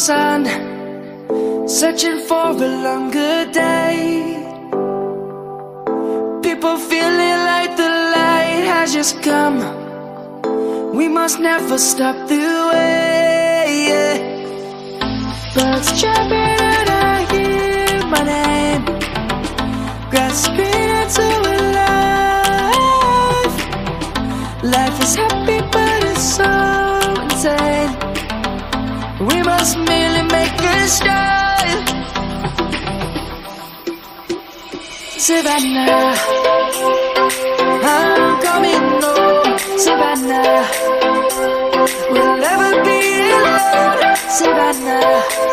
sun, searching for a longer day. People feeling like the light has just come. We must never stop the way, yeah. Birds chirping and I hear my name, grasping into a life. Life is happy but it's so insane. We must merely make a start. Savannah, I'm coming home. Savannah, we'll never be alone. Savannah.